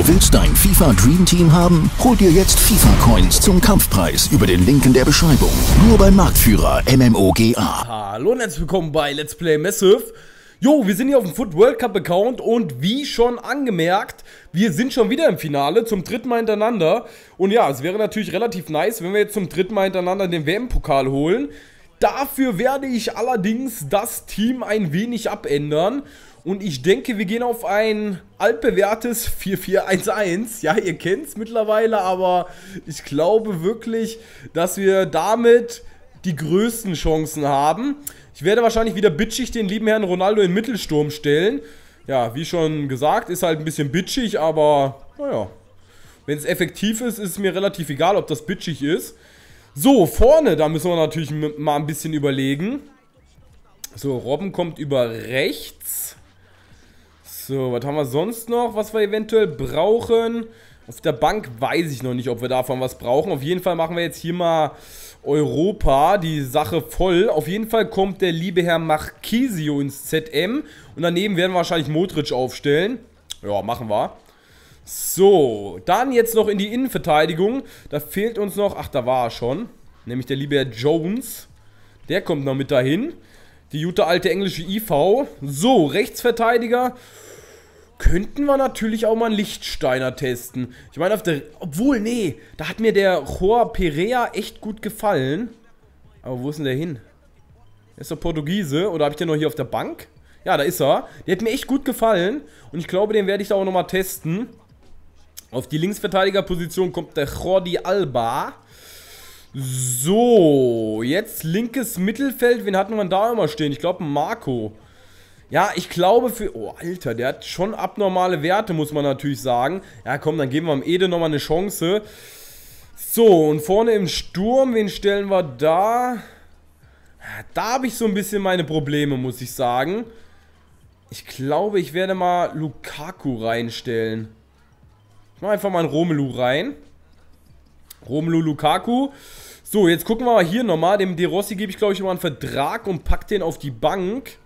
Willst dein FIFA Dream Team haben? Hol dir jetzt FIFA Coins zum Kampfpreis über den Link in der Beschreibung. Nur beim Marktführer MMOGA. Hallo und herzlich willkommen bei Let's Play Massive. Jo, wir sind hier auf dem Foot World Cup Account und wie schon angemerkt, wir sind schon wieder im Finale, zum dritten Mal hintereinander. Und ja, es wäre natürlich relativ nice, wenn wir jetzt zum dritten Mal hintereinander den WM-Pokal holen. Dafür werde ich allerdings das Team ein wenig abändern. Und ich denke, wir gehen auf ein altbewährtes 4-4-1-1. Ja, ihr kennt es mittlerweile, aber ich glaube wirklich, dass wir damit die größten Chancen haben. Ich werde wahrscheinlich wieder bitchig den lieben Herrn Ronaldo in den Mittelsturm stellen. Ja, wie schon gesagt, ist halt ein bisschen bitchig, aber naja. Wenn es effektiv ist, ist es mir relativ egal, ob das bitchig ist. So, vorne, da müssen wir natürlich mal ein bisschen überlegen. So, Robben kommt über rechts. So, was haben wir sonst noch, was wir eventuell brauchen? Auf der Bank weiß ich noch nicht, ob wir davon was brauchen. Auf jeden Fall machen wir jetzt hier mal Europa, die Sache voll. Auf jeden Fall kommt der liebe Herr Marchisio ins ZM. Und daneben werden wir wahrscheinlich Modric aufstellen. Ja, machen wir. So, dann jetzt noch in die Innenverteidigung. Da fehlt uns noch, ach, da war er schon. Nämlich der liebe Herr Jones. Der kommt noch mit dahin. Die gute alte englische IV. So, Rechtsverteidiger. Könnten wir natürlich auch mal einen Lichtsteiner testen. Ich meine, auf der... Obwohl, nee. Da hat mir der Joao Pereira echt gut gefallen. Aber wo ist denn der hin? Der ist doch Portugiese. Oder habe ich den noch hier auf der Bank? Ja, da ist er. Der hat mir echt gut gefallen. Und ich glaube, den werde ich da auch nochmal testen. Auf die Linksverteidigerposition kommt der Jordi Alba. So. Jetzt linkes Mittelfeld. Wen hatten wir da immer stehen? Ich glaube, Marco. Ja, ich glaube für... Oh, Alter, der hat schon abnormale Werte, muss man natürlich sagen. Ja, komm, dann geben wir dem Ede nochmal eine Chance. So, und vorne im Sturm, wen stellen wir da? Da habe ich so ein bisschen meine Probleme, muss ich sagen. Ich glaube, ich werde mal Lukaku reinstellen. Ich mache einfach mal einen Romelu rein. Romelu Lukaku. So, jetzt gucken wir mal hier nochmal. Dem De Rossi gebe ich, glaube ich, mal einen Vertrag und pack den auf die Bank.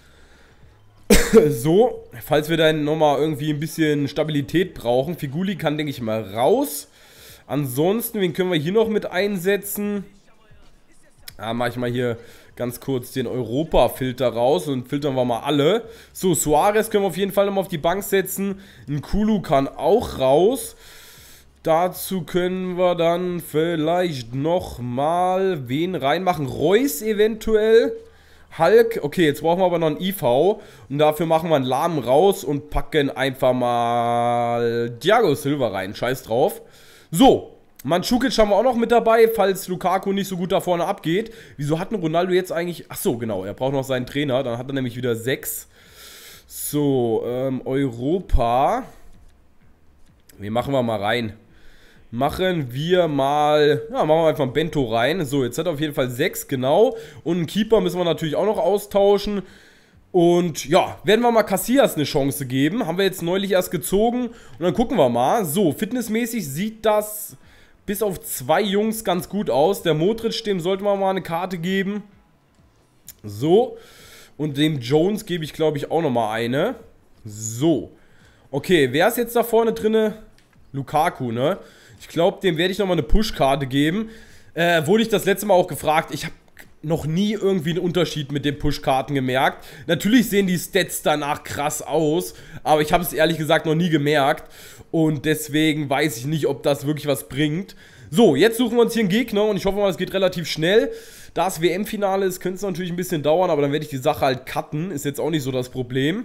So, falls wir dann nochmal irgendwie ein bisschen Stabilität brauchen. Figuli kann, denke ich mal, raus. Ansonsten, wen können wir hier noch mit einsetzen? Mache ich mal hier ganz kurz den Europa-Filter raus und filtern wir mal alle. So, Suarez können wir auf jeden Fall nochmal auf die Bank setzen. Nkulu kann auch raus. Dazu können wir dann vielleicht nochmal wen reinmachen? Reus eventuell. Hulk, okay, jetzt brauchen wir aber noch einen IV und dafür machen wir einen Lahmen raus und packen einfach mal Thiago Silva rein, scheiß drauf. So, Mandzukic haben wir auch noch mit dabei, falls Lukaku nicht so gut da vorne abgeht. Wieso hat ein Ronaldo jetzt eigentlich, ach so, genau, er braucht noch seinen Trainer, dann hat er nämlich wieder 6. So, Europa, wie machen wir mal rein? Machen wir mal, ja, machen wir einfach ein Bento rein. So, jetzt hat er auf jeden Fall 6, genau. Und einen Keeper müssen wir natürlich auch noch austauschen. Und ja, werden wir mal Casillas eine Chance geben. Haben wir jetzt neulich erst gezogen. Und dann gucken wir mal. So, fitnessmäßig sieht das bis auf 2 Jungs ganz gut aus. Der Modric, dem sollten wir mal eine Karte geben. So. Und dem Jones gebe ich, glaube ich, auch nochmal eine. So. Okay, wer ist jetzt da vorne drinne? Lukaku, ne? Ich glaube, dem werde ich nochmal eine Push-Karte geben. Wurde ich das letzte Mal auch gefragt. Ich habe noch nie irgendwie einen Unterschied mit den Push-Karten gemerkt. Natürlich sehen die Stats danach krass aus, aber ich habe es ehrlich gesagt noch nie gemerkt. Und deswegen weiß ich nicht, ob das wirklich was bringt. So, jetzt suchen wir uns hier einen Gegner und ich hoffe mal, es geht relativ schnell. Da es WM-Finale ist, könnte es natürlich ein bisschen dauern, aber dann werde ich die Sache halt cutten. Ist jetzt auch nicht so das Problem.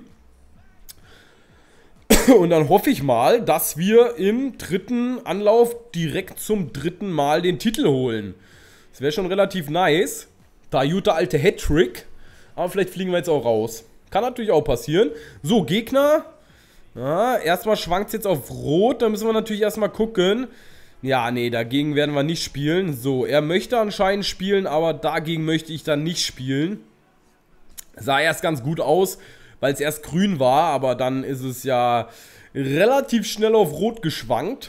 Und dann hoffe ich mal, dass wir im dritten Anlauf direkt zum dritten Mal den Titel holen. Das wäre schon relativ nice. Da gute alte Hattrick. Aber vielleicht fliegen wir jetzt auch raus. Kann natürlich auch passieren. So, Gegner. Ja, erstmal schwankt es jetzt auf Rot. Da müssen wir natürlich erstmal gucken. Ja, nee, dagegen werden wir nicht spielen. So, er möchte anscheinend spielen, aber dagegen möchte ich dann nicht spielen. Sah erst ganz gut aus, weil es erst grün war, aber dann ist es ja relativ schnell auf Rot geschwankt.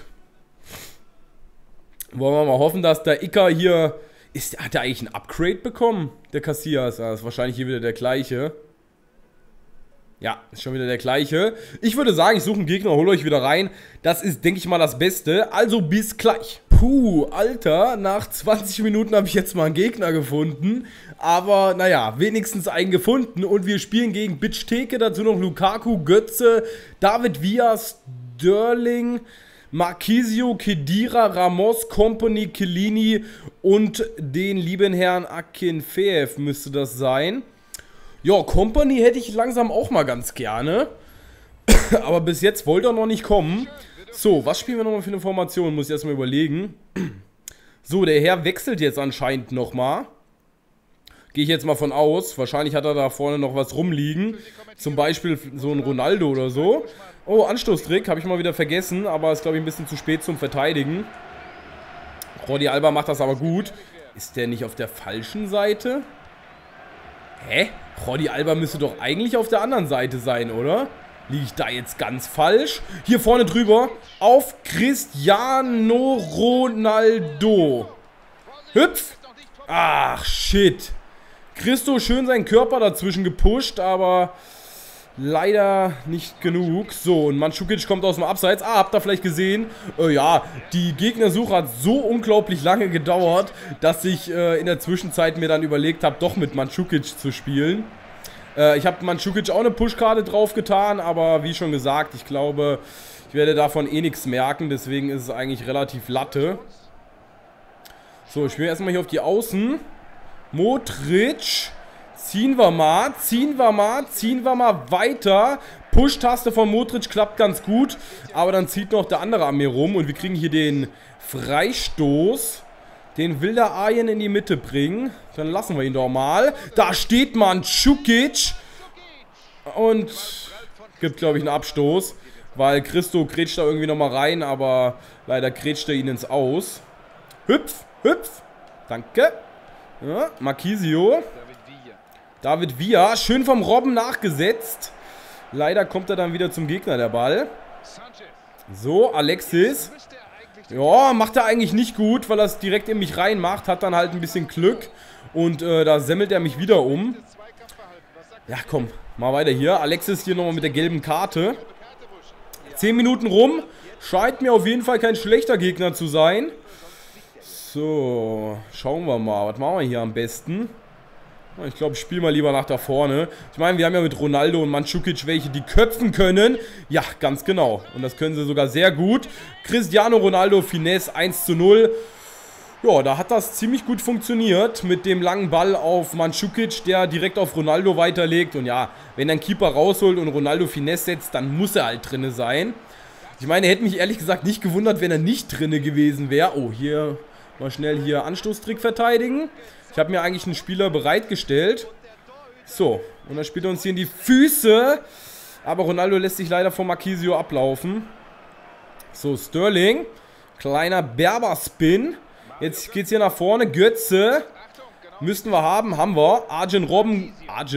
Wollen wir mal hoffen, dass der Iker hier... Hat er eigentlich ein Upgrade bekommen, der Casillas? Das ist wahrscheinlich hier wieder der gleiche. Ja, ist schon wieder der gleiche. Ich würde sagen, ich suche einen Gegner, hole euch wieder rein. Das ist, denke ich mal, das Beste. Also bis gleich. Puh, Alter, nach 20 Minuten habe ich jetzt mal einen Gegner gefunden. Aber, naja, wenigstens einen gefunden. Und wir spielen gegen Bitch Theke, dazu noch Lukaku, Götze, David Villa, Sterling, Marquisio, Khedira, Ramos, Kompany, Chiellini und den lieben Herrn Akinfeev müsste das sein. Ja, Kompany hätte ich langsam auch mal ganz gerne. Aber bis jetzt wollte er noch nicht kommen. So, was spielen wir nochmal für eine Formation? Muss ich erstmal überlegen. So, der Herr wechselt jetzt anscheinend nochmal. Gehe ich jetzt mal von aus. Wahrscheinlich hat er da vorne noch was rumliegen. Zum Beispiel so ein Ronaldo oder so. Oh, Anstoßtrick. Habe ich mal wieder vergessen. Aber ist, glaube ich, ein bisschen zu spät zum Verteidigen. Jordi Alba macht das aber gut. Ist der nicht auf der falschen Seite? Hä? Jordi Alba müsste doch eigentlich auf der anderen Seite sein, oder? Liege ich da jetzt ganz falsch? Hier vorne drüber auf Cristiano Ronaldo. Hüpf! Ach, shit. Christo schön seinen Körper dazwischen gepusht, aber leider nicht genug. So, und Mandzukic kommt aus dem Abseits. Ah, habt ihr vielleicht gesehen? Ja, die Gegnersuche hat so unglaublich lange gedauert, dass ich in der Zwischenzeit mir dann überlegt habe, doch mit Mandzukic zu spielen. Ich habe Mandzukic auch eine Pushkarte drauf getan, aber wie schon gesagt, ich glaube, ich werde davon eh nichts merken. Deswegen ist es eigentlich relativ Latte. So, ich spiele erstmal hier auf die Außen. Modric. Ziehen wir mal weiter. Push-Taste von Modric klappt ganz gut. Aber dann zieht noch der andere an mir rum. Und wir kriegen hier den Freistoß. Den will der Arjen in die Mitte bringen. Dann lassen wir ihn doch mal. Da steht Mandzukic. Und gibt, glaube ich, einen Abstoß. Weil Christo grätscht da irgendwie nochmal rein. Aber leider grätscht er ihn ins Aus. Hüpf, hüpf. Danke. Ja, Marquisio. David Villa, schön vom Robben nachgesetzt. Leider kommt er dann wieder zum Gegner, der Ball. So, Alexis. Ja, macht er eigentlich nicht gut, weil er es direkt in mich reinmacht. Hat dann halt ein bisschen Glück. Und da semmelt er mich wieder um. Ja, komm, mal weiter hier. Alexis hier nochmal mit der gelben Karte. 10 Minuten rum. Scheint mir auf jeden Fall kein schlechter Gegner zu sein. So, schauen wir mal. Was machen wir hier am besten? Ich glaube, ich spiele mal lieber nach da vorne. Ich meine, wir haben ja mit Ronaldo und Mandzukic welche, die köpfen können. Ja, ganz genau. Und das können sie sogar sehr gut. Cristiano Ronaldo, Finesse 1:0. Ja, da hat das ziemlich gut funktioniert mit dem langen Ball auf Mandzukic, der direkt auf Ronaldo weiterlegt. Und ja, wenn ein Keeper rausholt und Ronaldo Finesse setzt, dann muss er halt drinne sein. Ich meine, er hätte mich ehrlich gesagt nicht gewundert, wenn er nicht drinne gewesen wäre. Oh, hier mal schnell hier Anstoßtrick verteidigen. Ich habe mir eigentlich einen Spieler bereitgestellt. So, und dann spielt er uns hier in die Füße. Aber Ronaldo lässt sich leider von Marquisio ablaufen. So, Sterling. Kleiner Berber-Spin. Jetzt geht's hier nach vorne. Götze. Müssten wir haben. Haben wir. Arjen Robben.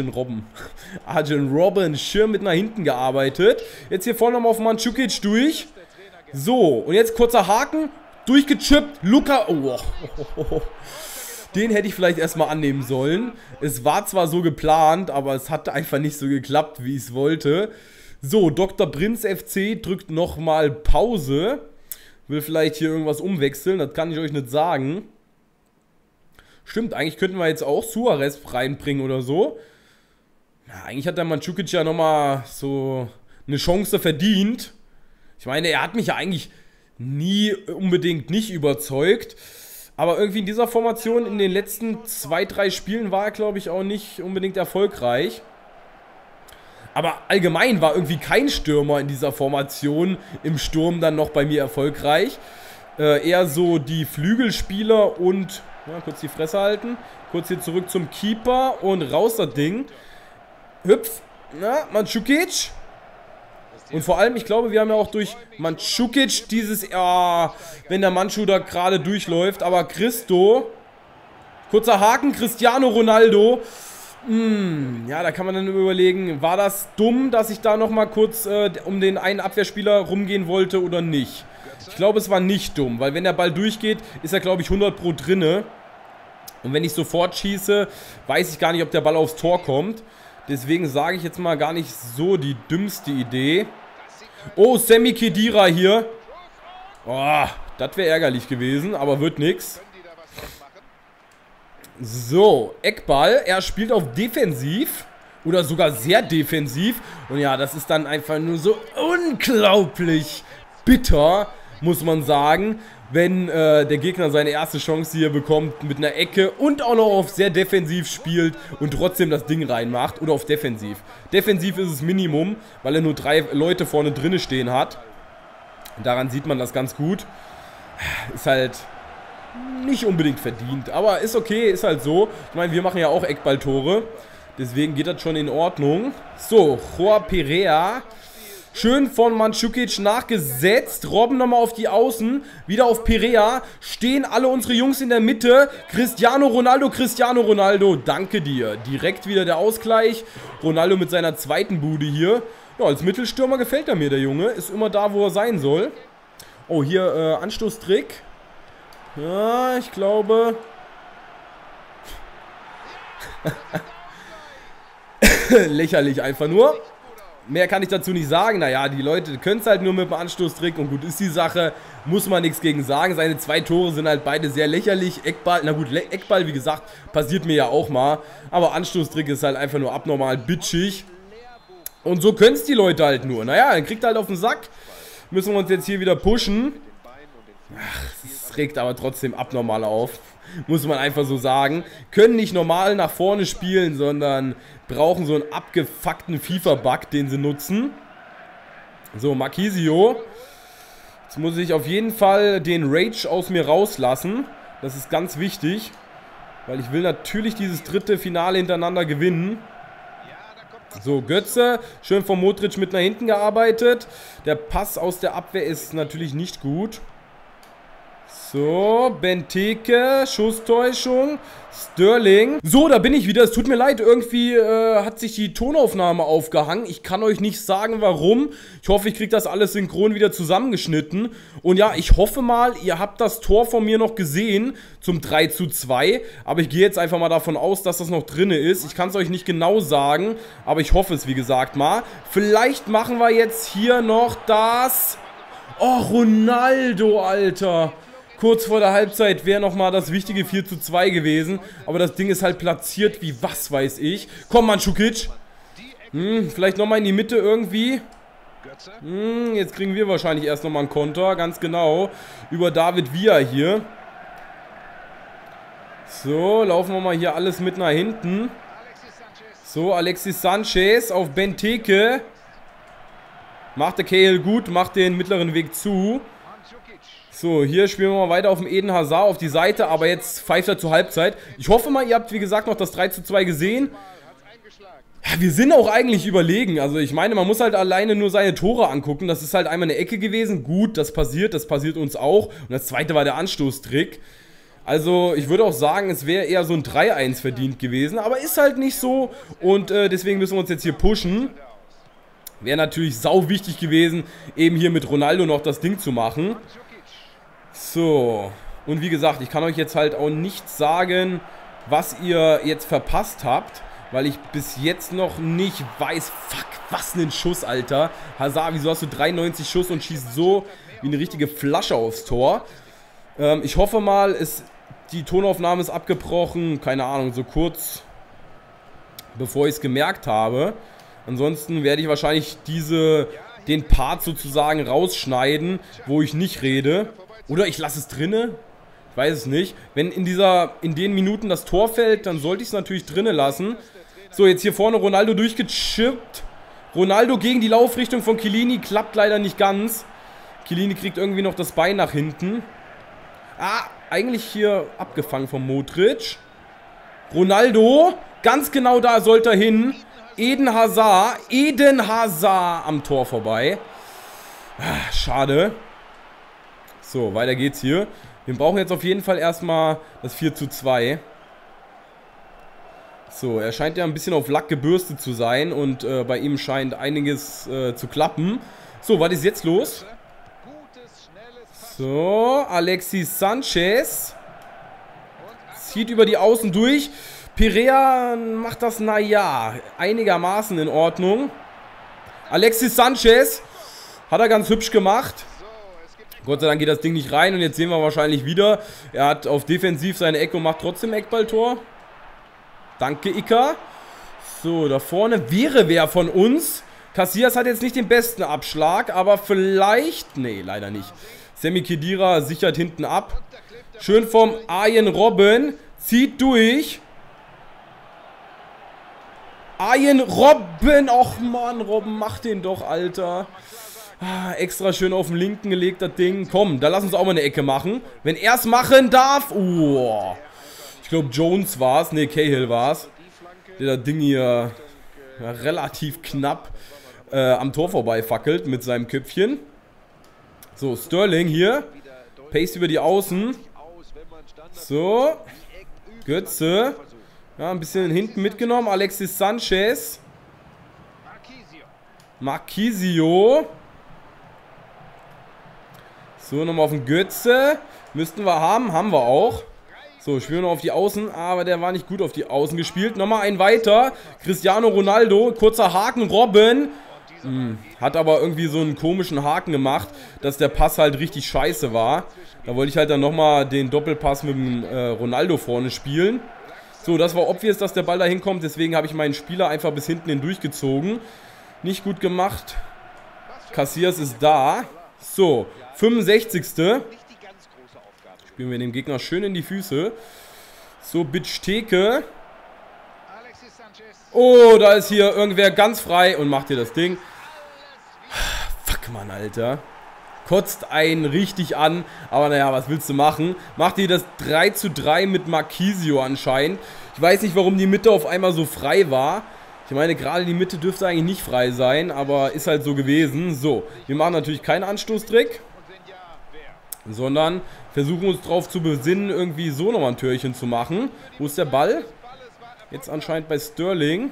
Schön mit nach hinten gearbeitet. Jetzt hier vorne nochmal auf Mandzukic durch. So, und jetzt kurzer Haken. Durchgechippt. Luca. Oh. Den hätte ich vielleicht erstmal annehmen sollen. Es war zwar so geplant, aber es hat einfach nicht so geklappt, wie ich es wollte. So, Dr. Prinz FC drückt nochmal Pause. Will vielleicht hier irgendwas umwechseln, das kann ich euch nicht sagen. Stimmt, eigentlich könnten wir jetzt auch Suarez reinbringen oder so. Ja, eigentlich hat der Mandzukic ja nochmal so eine Chance verdient. Ich meine, er hat mich ja eigentlich nie unbedingt nicht überzeugt. Aber irgendwie in dieser Formation in den letzten 2, 3 Spielen war er, glaube ich, auch nicht unbedingt erfolgreich. Aber allgemein war irgendwie kein Stürmer in dieser Formation im Sturm dann noch bei mir erfolgreich. Eher so die Flügelspieler und, ja, kurz die Fresse halten. Kurz hier zurück zum Keeper und raus das Ding. Hüpf, na, Mandzukic. Und vor allem, ich glaube, wir haben ja auch durch Mandzukic dieses, wenn der Mandzu da gerade durchläuft, aber Christo, kurzer Haken, Cristiano Ronaldo, ja, da kann man dann überlegen, war das dumm, dass ich da nochmal kurz um den einen Abwehrspieler rumgehen wollte oder nicht? Ich glaube, es war nicht dumm, weil wenn der Ball durchgeht, ist er, glaube ich, 100% drinne. Und wenn ich sofort schieße, weiß ich gar nicht, ob der Ball aufs Tor kommt. Deswegen sage ich jetzt mal gar nicht so die dümmste Idee. Oh, Sami Khedira hier. Oh, das wäre ärgerlich gewesen, aber wird nix. So, Eckball. Er spielt auf defensiv. Oder sogar sehr defensiv. Und ja, das ist dann einfach nur so unglaublich bitter, muss man sagen, wenn der Gegner seine erste Chance hier bekommt mit einer Ecke und auch noch auf sehr defensiv spielt und trotzdem das Ding reinmacht. Oder auf defensiv. Defensiv ist es Minimum, weil er nur 3 Leute vorne drinne stehen hat. Daran sieht man das ganz gut. Ist halt nicht unbedingt verdient, aber ist okay, ist halt so. Ich meine, wir machen ja auch Eckballtore. Deswegen geht das schon in Ordnung. So, Joao Pereira. Schön von Mandzukic nachgesetzt. Robben nochmal auf die Außen. Wieder auf Pereira. Stehen alle unsere Jungs in der Mitte. Cristiano Ronaldo. Danke dir. Direkt wieder der Ausgleich. Ronaldo mit seiner zweiten Bude hier. Ja, als Mittelstürmer gefällt er mir, der Junge. Ist immer da, wo er sein soll. Oh, hier Anstoßtrick. Ja, ich glaube... Lächerlich einfach nur. Mehr kann ich dazu nicht sagen. Naja, die Leute können es halt nur mit dem Anstoßtrick. Und gut, ist die Sache. Muss man nichts gegen sagen. Seine 2 Tore sind halt beide sehr lächerlich. Eckball, na gut, Eckball, wie gesagt, passiert mir ja auch mal. Aber Anstoßtrick ist halt einfach nur abnormal bitchig. Und so können es die Leute halt nur. Naja, dann kriegt er halt auf den Sack. Müssen wir uns jetzt hier wieder pushen. Ach, es regt aber trotzdem abnormal auf. Muss man einfach so sagen. Können nicht normal nach vorne spielen, sondern brauchen so einen abgefuckten FIFA-Bug, den sie nutzen. So, Marquisio. Jetzt muss ich auf jeden Fall den Rage aus mir rauslassen. Das ist ganz wichtig. Weil ich will natürlich dieses 3. Finale hintereinander gewinnen. So, Götze. Schön von Modric mit nach hinten gearbeitet. Der Pass aus der Abwehr ist natürlich nicht gut. So, Benteke, Schusstäuschung, Sterling. So, da bin ich wieder. Es tut mir leid, irgendwie hat sich die Tonaufnahme aufgehangen. Ich kann euch nicht sagen, warum. Ich hoffe, ich kriege das alles synchron wieder zusammengeschnitten. Und ja, ich hoffe mal, ihr habt das Tor von mir noch gesehen zum 3:2. Aber ich gehe jetzt einfach mal davon aus, dass das noch drin ist. Ich kann es euch nicht genau sagen, aber ich hoffe es, wie gesagt, mal. Vielleicht machen wir jetzt hier noch das... Oh, Ronaldo, Alter. Kurz vor der Halbzeit wäre nochmal das wichtige 4:2 gewesen. Aber das Ding ist halt platziert wie was weiß ich. Komm, Mandzukic. Vielleicht nochmal in die Mitte irgendwie. Jetzt kriegen wir wahrscheinlich erst nochmal einen Konter. Ganz genau. Über David Villa hier. So, laufen wir mal hier alles mit nach hinten. So, Alexis Sanchez auf Benteke. Macht der Cahill gut, macht den mittleren Weg zu. So, hier spielen wir mal weiter auf dem Eden Hazard auf die Seite, aber jetzt pfeift er zur Halbzeit. Ich hoffe mal, ihr habt, wie gesagt, noch das 3:2 gesehen. Ja, wir sind auch eigentlich überlegen. Also ich meine, man muss halt alleine nur seine Tore angucken. Das ist halt einmal eine Ecke gewesen. Gut, das passiert uns auch. Und das zweite war der Anstoßtrick. Also ich würde auch sagen, es wäre eher so ein 3:1 verdient gewesen. Aber ist halt nicht so. Und deswegen müssen wir uns jetzt hier pushen. Wäre natürlich sau wichtig gewesen, eben hier mit Ronaldo noch das Ding zu machen. So, und wie gesagt, ich kann euch jetzt halt auch nicht sagen, was ihr jetzt verpasst habt, weil ich bis jetzt noch nicht weiß, fuck, was ein Schuss, Alter. Hazard, wieso hast du 93 Schuss und schießt so wie eine richtige Flasche aufs Tor? Ich hoffe mal, die Tonaufnahme ist abgebrochen, keine Ahnung, so kurz bevor ich es gemerkt habe. Ansonsten werde ich wahrscheinlich den Part sozusagen rausschneiden, wo ich nicht rede. Oder ich lasse es drinne. Ich weiß es nicht. Wenn in den Minuten das Tor fällt, dann sollte ich es natürlich drinne lassen. So, jetzt hier vorne Ronaldo durchgechippt. Ronaldo gegen die Laufrichtung von Chiellini. Klappt leider nicht ganz. Chiellini kriegt irgendwie noch das Bein nach hinten. Ah, eigentlich hier abgefangen von Modric. Ronaldo. Ganz genau da sollte er hin. Eden Hazard am Tor vorbei. Ah, schade. So, weiter geht's hier. Wir brauchen jetzt auf jeden Fall erstmal das 4:2. So, er scheint ja ein bisschen auf Lack gebürstet zu sein und bei ihm scheint einiges zu klappen. So, was ist jetzt los? So, Alexis Sanchez zieht über die Außen durch. Perea macht das, naja, einigermaßen in Ordnung. Alexis Sanchez hat er ganz hübsch gemacht. Gott sei Dank geht das Ding nicht rein und jetzt sehen wir wahrscheinlich wieder, er hat auf defensiv seine Ecke und macht trotzdem Eckballtor. Danke, Ika. So, da vorne wäre wer von uns. Casillas hat jetzt nicht den besten Abschlag, aber vielleicht, nee, leider nicht. Sami Khedira sichert hinten ab. Schön vom Arjen Robben, zieht durch. Arjen Robben, och Mann, Robben, mach den doch, Alter. Ah, extra schön auf den linken gelegt, das Ding. Komm, da lass uns auch mal eine Ecke machen. Wenn er es machen darf. Oh. Ich glaube, Jones war es. Ne, Cahill war es. Der das Ding hier relativ knapp am Tor vorbei fackelt mit seinem Köpfchen. So, Sterling hier. Pace über die Außen. So. Götze. Ja, ein bisschen hinten mitgenommen. Alexis Sanchez. Marquisio. So, nochmal auf den Götze. Müssten wir haben. Haben wir auch. So, spielen wir noch auf die Außen. Aber der war nicht gut auf die Außen gespielt. Nochmal ein weiter. Cristiano Ronaldo. Kurzer Haken. Robben. Hat aber irgendwie so einen komischen Haken gemacht, dass der Pass halt richtig scheiße war. Da wollte ich halt dann nochmal den Doppelpass mit dem Ronaldo vorne spielen. So, das war obvious, dass der Ball da hinkommt. Deswegen habe ich meinen Spieler einfach bis hinten hin durchgezogen. Nicht gut gemacht. Casillas ist da. So, 65. Spielen wir dem Gegner schön in die Füße. So, Bitchteke. Oh, da ist hier irgendwer ganz frei und macht hier das Ding. Fuck, Mann, Alter. Kotzt einen richtig an. Aber naja, was willst du machen? Macht hier das 3:3 mit Marquisio anscheinend. Ich weiß nicht, warum die Mitte auf einmal so frei war. Ich meine, gerade die Mitte dürfte eigentlich nicht frei sein, aber ist halt so gewesen. So, wir machen natürlich keinen Anstoßtrick, sondern versuchen uns darauf zu besinnen, irgendwie so nochmal ein Türchen zu machen. Wo ist der Ball? Jetzt anscheinend bei Sterling.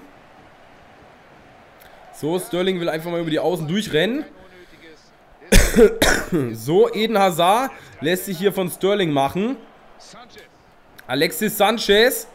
So, Sterling will einfach mal über die Außen durchrennen. So, Eden Hazard lässt sich hier von Sterling machen. Alexis Sanchez.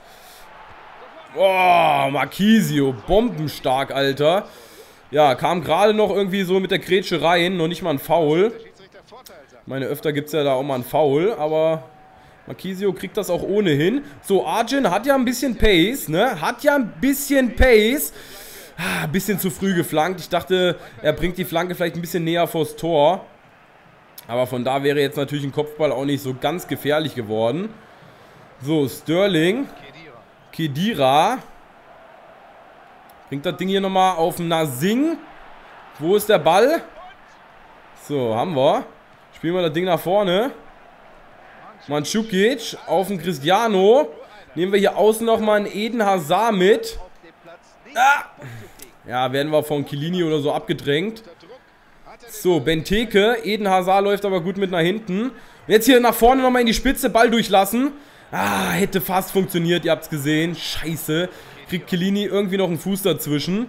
Oh, Marquisio. Bombenstark, Alter. Ja, kam gerade noch irgendwie so mit der Grätsche rein. Noch nicht mal ein Foul. Ich meine, öfter gibt es ja da auch mal ein Foul. Aber Marquisio kriegt das auch ohnehin. So, Arjen hat ja ein bisschen Pace, ne? Hat ja ein bisschen Pace. Ein bisschen zu früh geflankt. Ich dachte, er bringt die Flanke vielleicht ein bisschen näher vors Tor. Aber von da wäre jetzt natürlich ein Kopfball auch nicht so ganz gefährlich geworden. So, Sterling. Khedira. Bringt das Ding hier nochmal auf Nasing. Wo ist der Ball? So, haben wir. Spielen wir das Ding nach vorne. Mandzukic auf den Cristiano. Nehmen wir hier außen nochmal einen Eden Hazard mit. Ah. Ja, werden wir von Chiellini oder so abgedrängt. So, Benteke. Eden Hazard läuft aber gut mit nach hinten. Und jetzt hier nach vorne nochmal in die Spitze. Ball durchlassen. Ah, hätte fast funktioniert. Ihr habt es gesehen. Scheiße. Kriegt Chiellini irgendwie noch einen Fuß dazwischen.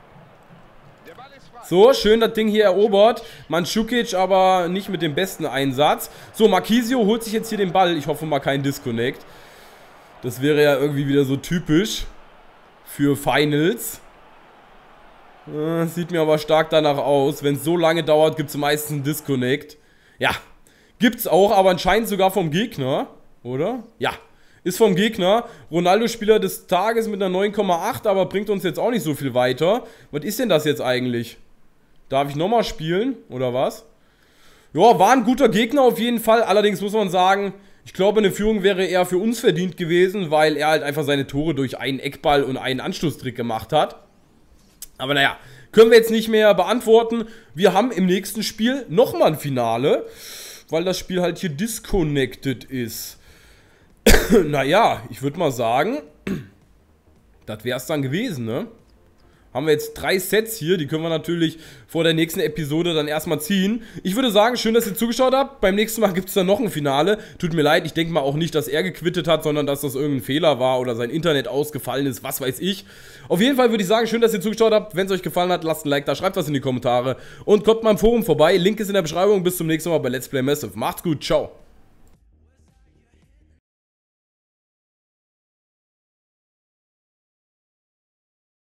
So, schön das Ding hier erobert. Mandzukic aber nicht mit dem besten Einsatz. So, Marquisio holt sich jetzt hier den Ball. Ich hoffe mal kein Disconnect. Das wäre ja irgendwie wieder so typisch für Finals. Sieht mir aber stark danach aus. Wenn es so lange dauert, gibt es meistens einen Disconnect. Ja, gibt's auch, aber anscheinend sogar vom Gegner, oder? Ja, ist vom Gegner. Ronaldo Spieler des Tages mit einer 9,8, aber bringt uns jetzt auch nicht so viel weiter. Was ist denn das jetzt eigentlich? Darf ich nochmal spielen, oder was? Ja, war ein guter Gegner auf jeden Fall. Allerdings muss man sagen, ich glaube, eine Führung wäre eher für uns verdient gewesen, weil er halt einfach seine Tore durch einen Eckball und einen Anstoßtrick gemacht hat. Aber naja, können wir jetzt nicht mehr beantworten. Wir haben im nächsten Spiel nochmal ein Finale, weil das Spiel halt hier disconnected ist. Naja, ich würde mal sagen, das wäre es dann gewesen, ne? Haben wir jetzt 3 Sets hier, die können wir natürlich vor der nächsten Episode dann erstmal ziehen. Ich würde sagen, schön, dass ihr zugeschaut habt. Beim nächsten Mal gibt es dann noch ein Finale. Tut mir leid, ich denke mal auch nicht, dass er gequittet hat, sondern dass das irgendein Fehler war oder sein Internet ausgefallen ist, was weiß ich. Auf jeden Fall würde ich sagen, schön, dass ihr zugeschaut habt. Wenn es euch gefallen hat, lasst ein Like da, schreibt was in die Kommentare und kommt mal im Forum vorbei. Link ist in der Beschreibung. Bis zum nächsten Mal bei Let's Play Massive. Macht's gut, ciao.